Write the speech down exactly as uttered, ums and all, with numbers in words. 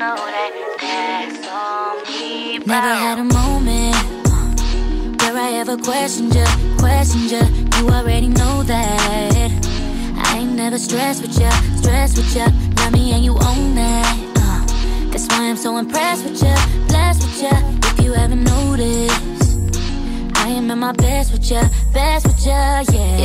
know that that's on me, bro. Never had a moment uh, where I ever questioned you, questioned you. You already know that I ain't never stressed with you, stressed with you. Love me and you own that. uh, That's why I'm so impressed with you, blessed with you. If you haven't noticed, I am at my best with you, best with you, yeah.